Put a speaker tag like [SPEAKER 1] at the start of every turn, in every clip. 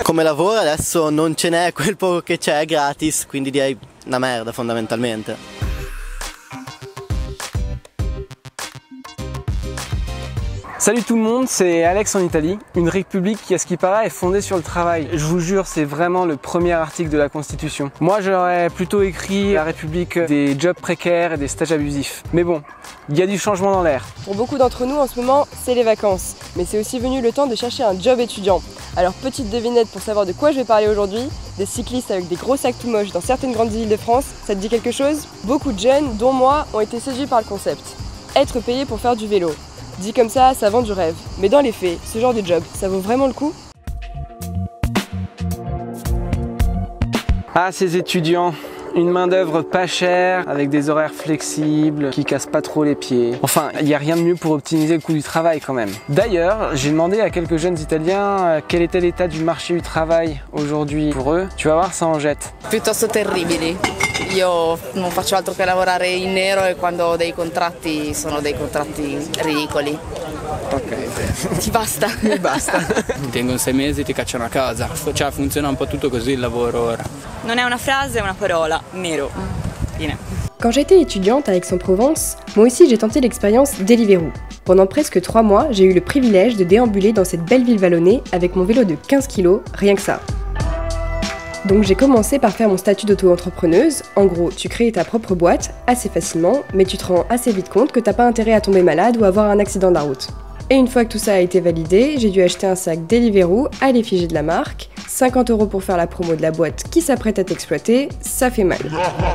[SPEAKER 1] Come lavoro adesso non ce n'è, quel poco che c'è è gratis, quindi direi una merda fondamentalmente.
[SPEAKER 2] Salut tout le monde, c'est Alex en Italie, une république qui à ce qui paraît est fondée sur le travail. Je vous jure, c'est vraiment le premier article de la Constitution. Moi j'aurais plutôt écrit la république des jobs précaires et des stages abusifs. Mais bon, il y a du changement dans l'air.
[SPEAKER 3] Pour beaucoup d'entre nous en ce moment, c'est les vacances. Mais c'est aussi venu le temps de chercher un job étudiant. Alors petite devinette pour savoir de quoi je vais parler aujourd'hui, des cyclistes avec des gros sacs tout moches dans certaines grandes villes de France, ça te dit quelque chose? Beaucoup de jeunes, dont moi, ont été séduits par le concept. Être payé pour faire du vélo. Dit comme ça vend du rêve. Mais dans les faits, ce genre de job, ça vaut vraiment le coup?
[SPEAKER 2] Ah, ces étudiants, une main d'œuvre pas chère, avec des horaires flexibles, qui cassent pas trop les pieds. Enfin, il n'y a rien de mieux pour optimiser le coût du travail quand même. D'ailleurs, j'ai demandé à quelques jeunes Italiens quel était l'état du marché du travail aujourd'hui pour eux. Tu vas voir, ça en jette.
[SPEAKER 4] Piuttosto terribili. Io non faccio altro che lavorare in nero e quando ho dei contratti sono dei contratti ridicoli.
[SPEAKER 2] Ok.
[SPEAKER 4] Ti basta?
[SPEAKER 2] Mi basta.
[SPEAKER 5] Ti tengono 6 mesi e ti cacciano a casa. Cioè funziona un po' tutto così il lavoro ora.
[SPEAKER 6] Non è una frase, è una parola. Nero. Fine.
[SPEAKER 3] Quand j'étais étudiante à Aix-en-Provence, moi aussi j'ai tenté l'expérience Deliveroo. Pendant presque 3 mois, j'ai eu le privilège de déambuler dans cette belle ville vallonnée avec mon vélo de 15 kg, rien que ça. Donc j'ai commencé par faire mon statut d'auto-entrepreneuse. En gros, tu crées ta propre boîte assez facilement, mais tu te rends assez vite compte que t'as pas intérêt à tomber malade ou avoir un accident de la route. Et une fois que tout ça a été validé, j'ai dû acheter un sac Deliveroo à l'effigie de la marque, 50 € pour faire la promo de la boîte qui s'apprête à t'exploiter, ça fait mal.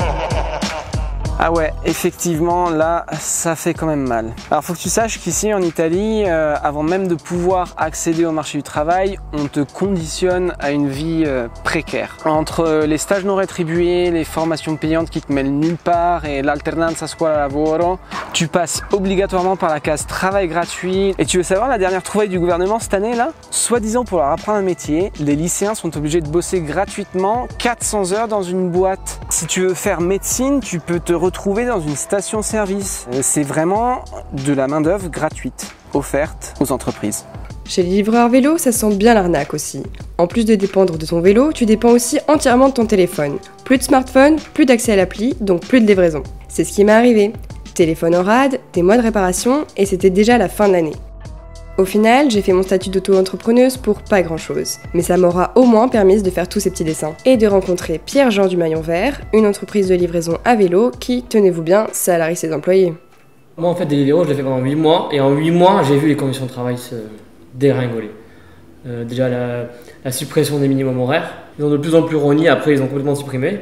[SPEAKER 2] Ah ouais, effectivement, là, ça fait quand même mal. Alors, faut que tu saches qu'ici, en Italie, avant même de pouvoir accéder au marché du travail, on te conditionne à une vie précaire. Entre les stages non rétribués, les formations payantes qui te mêlent nulle part et l'alternanza scuola-lavoro, tu passes obligatoirement par la case travail gratuit. Et tu veux savoir la dernière trouvaille du gouvernement cette année, là? Soi-disant pour leur apprendre un métier, les lycéens sont obligés de bosser gratuitement 400 heures dans une boîte. Si tu veux faire médecine, tu peux te retrouver dans une station-service. C'est vraiment de la main-d'œuvre gratuite, offerte aux entreprises.
[SPEAKER 3] Chez les livreurs vélo, ça sent bien l'arnaque aussi. En plus de dépendre de ton vélo, tu dépends aussi entièrement de ton téléphone. Plus de smartphone, plus d'accès à l'appli, donc plus de livraison. C'est ce qui m'est arrivé. Téléphone en rade, des mois de réparation, et c'était déjà la fin de l'année. Au final, j'ai fait mon statut d'auto-entrepreneuse pour pas grand-chose, mais ça m'aura au moins permis de faire tous ces petits dessins. Et de rencontrer Pierre-Jean du Maillon Vert, une entreprise de livraison à vélo qui, tenez-vous bien, salarie ses employés.
[SPEAKER 7] Moi en fait Deliveroo je l'ai fait pendant 8 mois, et en 8 mois j'ai vu les conditions de travail se dégringoler. Déjà la suppression des minimums horaires, ils ont de plus en plus rogné, après ils ont complètement supprimé.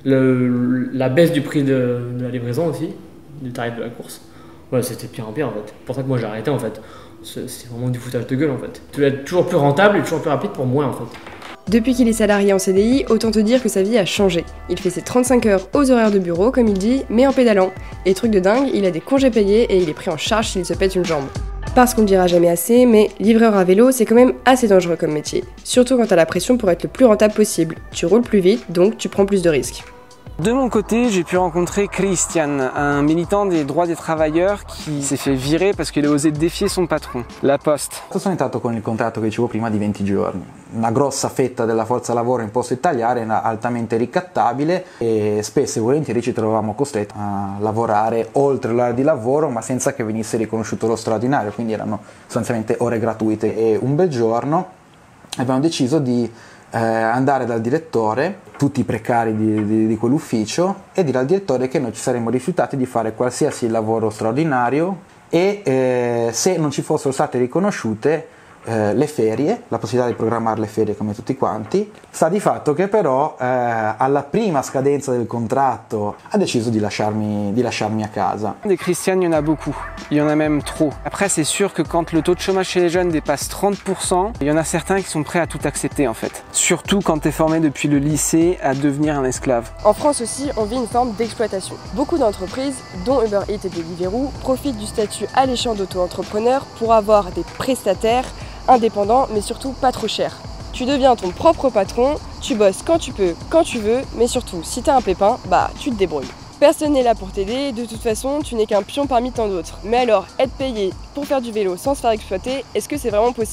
[SPEAKER 7] La baisse du prix de la livraison aussi, du tarif de la course. Ouais, c'était pire en pire en fait. C'est pour ça que moi j'ai arrêté en fait. C'est vraiment du foutage de gueule en fait. Tu dois être toujours plus rentable et toujours plus rapide pour moins en fait.
[SPEAKER 3] Depuis qu'il est salarié en CDI, autant te dire que sa vie a changé. Il fait ses 35 heures aux horaires de bureau, comme il dit, mais en pédalant. Et truc de dingue, il a des congés payés et il est pris en charge s'il se pète une jambe. Parce qu'on ne dira jamais assez, mais livreur à vélo, c'est quand même assez dangereux comme métier. Surtout quand t'as la pression pour être le plus rentable possible. Tu roules plus vite, donc tu prends plus de risques.
[SPEAKER 2] De mon côté, j'ai pu rencontrer Christian, un militant des droits des travailleurs qui s'est fait virer parce qu'il a osé défier son patron, la Poste.
[SPEAKER 8] Sono entrato con il contratto che dicevo prima di 20 giorni. Una grossa fetta della forza lavoro imposta italiana era altamente ricattabile e spesso e volentieri ci trovavamo costretti a lavorare oltre l'ora di lavoro ma senza che venisse riconosciuto lo straordinario, quindi erano sostanzialmente ore gratuite. E un bel giorno abbiamo deciso di andare dal direttore, tutti i precari di quell'ufficio, e dire al direttore che noi ci saremmo rifiutati di fare qualsiasi lavoro straordinario e se non ci fossero state riconosciute le ferie, la possibilità di programmare le ferie come tutti quanti. Sta di fatto che però alla prima scadenza del contratto ha deciso di lasciarmi a casa.
[SPEAKER 2] Des Christian, il y en a beaucoup, il y en a même trop. Après, c'est sûr que quand le taux de chômage chez les jeunes dépasse 30%, il y en a certains qui sont prêts à tout accepter en fait. Surtout quand tu es formé depuis le lycée à devenir un esclave.
[SPEAKER 3] En France aussi, on vit une forme d'exploitation. Beaucoup d'entreprises, dont Uber Eats et Deliveroo, profitent du statut alléchant d'auto-entrepreneur pour avoir des prestataires indépendant mais surtout pas trop cher. Tu deviens ton propre patron, tu bosses quand tu peux, quand tu veux, mais surtout si t'as un pépin, bah tu te débrouilles. Personne n'est là pour t'aider, de toute façon tu n'es qu'un pion parmi tant d'autres. Mais alors, être payé pour faire du vélo sans se faire exploiter, est-ce que c'est vraiment possible?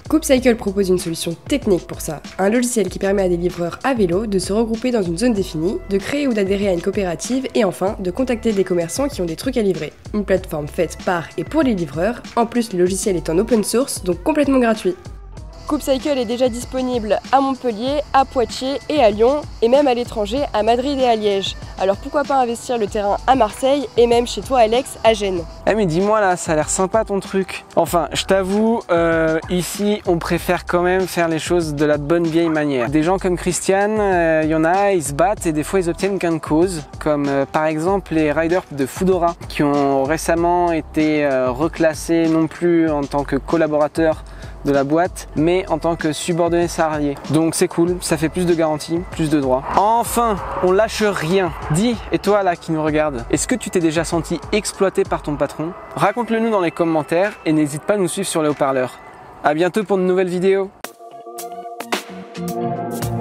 [SPEAKER 3] CoopCycle propose une solution technique pour ça, un logiciel qui permet à des livreurs à vélo de se regrouper dans une zone définie, de créer ou d'adhérer à une coopérative et enfin de contacter des commerçants qui ont des trucs à livrer. Une plateforme faite par et pour les livreurs, en plus le logiciel est en open source donc complètement gratuit. CoopCycle est déjà disponible à Montpellier, à Poitiers et à Lyon, et même à l'étranger, à Madrid et à Liège. Alors pourquoi pas investir le terrain à Marseille, et même chez toi Alex, à Gênes.
[SPEAKER 2] Eh mais dis-moi là, ça a l'air sympa ton truc. Enfin, je t'avoue, ici on préfère quand même faire les choses de la bonne vieille manière. Des gens comme Christiane, il y en a, ils se battent et des fois ils obtiennent gain de cause, comme par exemple les riders de Foodora, qui ont récemment été reclassés non plus en tant que collaborateurs de la boîte, mais en tant que subordonné salarié. Donc c'est cool, ça fait plus de garanties, plus de droits. Enfin, on lâche rien. Dis, et toi là qui nous regarde, est-ce que tu t'es déjà senti exploité par ton patron? Raconte-le nous dans les commentaires et n'hésite pas à nous suivre sur les haut-parleurs. À bientôt pour de nouvelles vidéos.